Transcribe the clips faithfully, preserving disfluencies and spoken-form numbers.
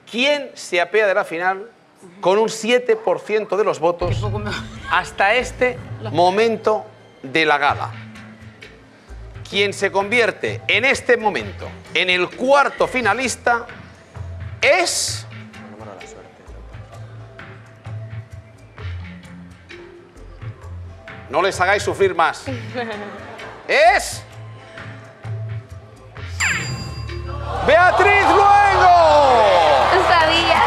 ¿Quién se apea de la final con un siete por ciento de los votos hasta este momento de la gala? Quien se convierte en este momento en el cuarto finalista es... No les hagáis sufrir más. Es... ¡Beatriz Luengo! No sabía.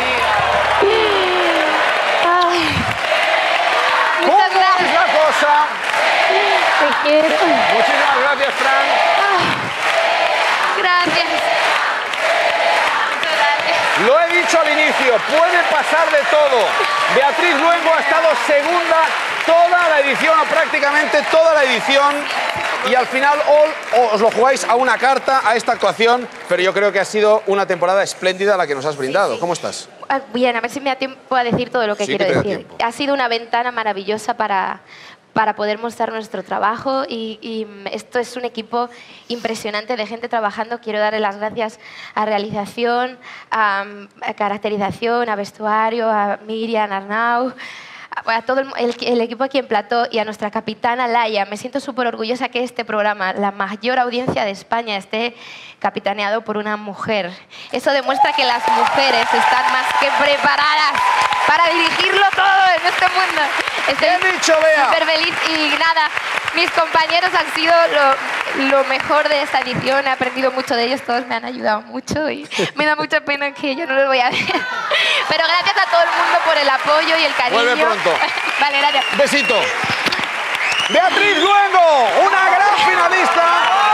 ¿Cómo es la cosa? Te quiero. Muchísimas gracias, Fran. Gracias. Muchas gracias. Lo he dicho al inicio, puede pasar de todo. Beatriz Luengo ha estado segunda toda la edición, o prácticamente toda la edición. Y al final all, os lo jugáis a una carta, a esta actuación, pero yo creo que ha sido una temporada espléndida la que nos has brindado. Sí, sí. ¿Cómo estás? Bien, a ver si me da tiempo a decir todo lo que Sí, quiero que te da decir. tiempo. Ha sido una ventana maravillosa para, para poder mostrar nuestro trabajo y, y esto es un equipo impresionante de gente trabajando. Quiero darle las gracias a realización, a, a caracterización, a vestuario, a Miriam, Arnau, a todo el, el, el equipo aquí en plató y a nuestra capitana Laia. Me siento súper orgullosa que este programa, la mayor audiencia de España, esté capitaneado por una mujer. Eso demuestra que las mujeres están más que preparadas para dirigirlo todo en este mundo. Estoy ¡Bien dicho, Bea! súper feliz y nada, mis compañeros han sido lo, lo mejor de esta edición. He aprendido mucho de ellos, todos me han ayudado mucho y me da mucha pena que yo no los voy a ver. Pero gracias a todo el mundo por el apoyo y el cariño. Vuelve pronto. Vale, gracias. Besito. Beatriz Luengo, una gran finalista.